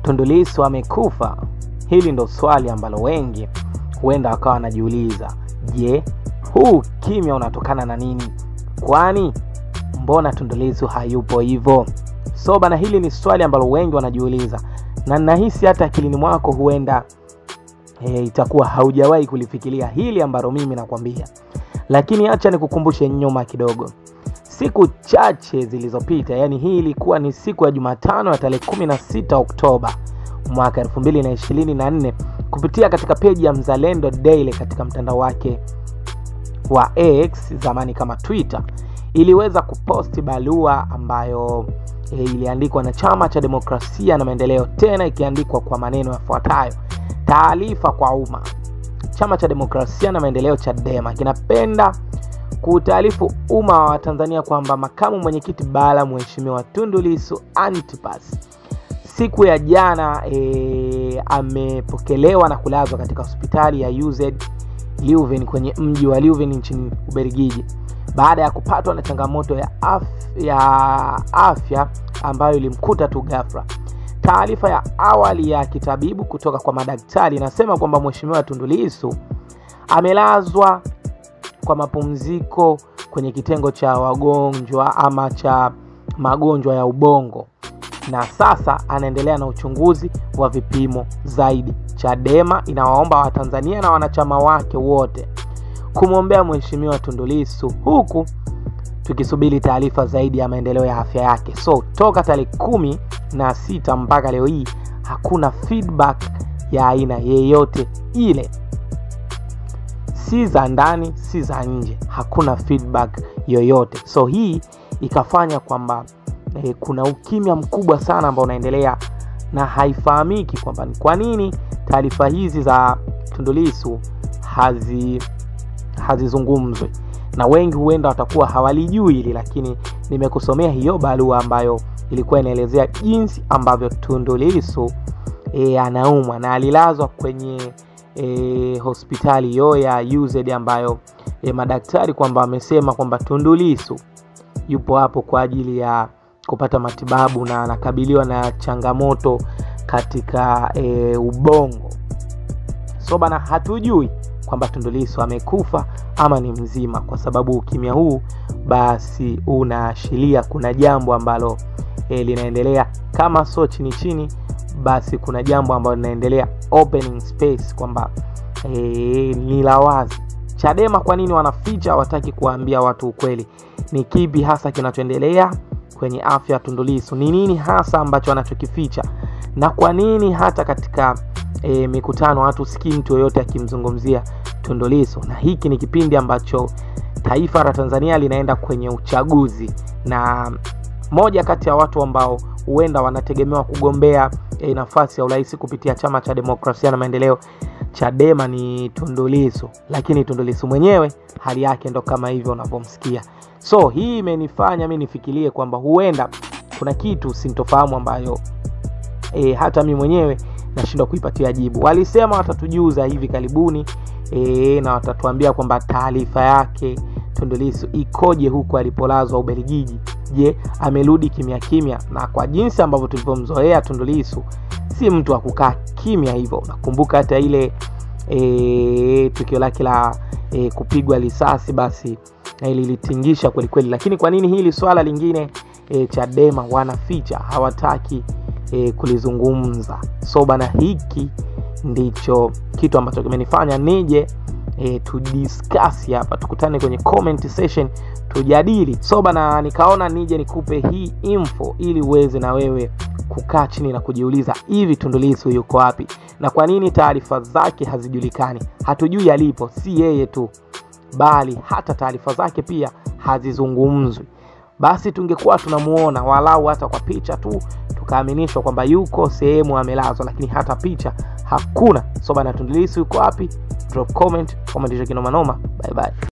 Tundu Lissu amekufa? Hili ndo swali ambalo wengi huenda wakawa wanajiuliza. Je, huu kimya unatokana na nini? Kwani mbona Tundu Lissu hayupo hivyo? So bana, hili ni swali ambalo wengi wanajiuliza, na nahisi hata akilini mwako huenda itakuwa haujawahi kulifikiria hili ambalo mimi nakwambia. Lakini acha nikukumbushe nyuma kidogo. Siku chache zilizopita, yani hii ilikuwa ni siku ya Jumatano ya tarehe 16 Oktoba mwaka 2024, kupitia katika peji ya Mzalendo Daily katika mtandao wake wa X, zamani kama Twitter, iliweza kuposti barua ambayo iliandikwa na Chama cha Demokrasia na Maendeleo, tena ikiandikwa kwa maneno yafuatayo: taarifa kwa umma. Chama cha Demokrasia na Maendeleo Chadema kinapenda kutaarifu umma wa Tanzania kwamba makamu mwenyekiti bara Mheshimiwa Tundu Lissu Antipas siku ya jana amepokelewa na kulazwa katika hospitali ya UZ Leuven kwenye mji wa Leuven nchini Ubelgiji baada ya kupatwa na changamoto ya afya ambayo ilimkuta tu ghafla. Taarifa ya awali ya kitabibu kutoka kwa madaktari inasema kwamba Mheshimiwa Tundu Lissu amelazwa kwa mapumziko kwenye kitengo cha wagonjwa ama cha magonjwa ya ubongo, na sasa anaendelea na uchunguzi wa vipimo zaidi. Chadema inawaomba Watanzania na wanachama wake wote kumwombea Mheshimiwa Tundu Lissu, huku tukisubiri taarifa zaidi ya maendeleo ya afya yake. So toka tarehe 16 mpaka leo hii hakuna feedback ya aina yeyote ile, si za ndani si za nje, hakuna feedback yoyote. So hii ikafanya kwamba kuna ukimya mkubwa sana ambao unaendelea, na haifahamiki kwamba ni kwa nini taarifa hizi za Tundu Lissu hazizungumzwe, na wengi huenda watakuwa hawalijui hili, lakini nimekusomea hiyo barua ambayo ilikuwa inaelezea jinsi ambavyo Tundu Lissu anaumwa na alilazwa kwenye hospitali hiyo ya UZ ambayo madaktari kwamba wamesema kwamba Tundu Lissu yupo hapo kwa ajili ya kupata matibabu na anakabiliwa na changamoto katika ubongo. So bana, hatujui kwamba Tundu Lissu amekufa ama ni mzima, kwa sababu ukimya huu basi unaashiria kuna jambo ambalo linaendelea, kama so chini basi kuna jambo ambalo linaendelea opening space, kwamba ni la wazi. Chadema kwa nini wanaficha, hawataki kuambia watu ukweli? Ni kipi hasa kinachoendelea kwenye afya ya Tundu Lissu? Ni nini hasa ambacho wanachokificha? Na kwa nini hata katika mikutano watu sikii mtu yoyote akimzungumzia Tundu Lissu? Na hiki ni kipindi ambacho taifa la Tanzania linaenda kwenye uchaguzi, na moja kati ya watu ambao huenda wanategemewa kugombea nafasi ya urais kupitia Chama cha Demokrasia na Maendeleo Chadema ni Tundu Lissu, lakini Tundu Lissu mwenyewe hali yake ndo kama hivyo unavyomsikia. So hii imenifanya mimi nifikirie kwamba huenda kuna kitu sintofahamu ambayo hata mimi mwenyewe nashindwa kuipatia jibu. Walisema watatujuza hivi karibuni na watatuambia kwamba taarifa yake Tundu Lissu ikoje huko alipolazwa Ubelgiji. Je, amerudi kimya? Na kwa jinsi ambavyo tulivyomzoea Tundu Lissu, si mtu wa kukaa kimya hivyo. Nakumbuka hata ile tukio lake la kupigwa risasi, basi lilitingisha kweli kweli. Lakini kwa nini hili swala lingine Chadema wanaficha, hawataki kulizungumza? So bana, hiki ndicho kitu ambacho kimenifanya nije to discuss hapa, tukutane kwenye comment section tujadili. So bana, nikaona nije nikupe hii info ili uweze na wewe kukaa chini na kujiuliza, hivi Tundu Lissu yuko wapi na kwa nini taarifa zake hazijulikani? Hatujui alipo, si yeye tu bali hata taarifa zake pia hazizungumzwi. Basi tungekuwa tunamuona walau hata kwa picha tu, tukaaminishwa kwamba yuko sehemu amelazwa, lakini hata picha hakuna. So bana, Tundu Lissu yuko wapi? Drop comment, comment kinoma noma. Bye bye.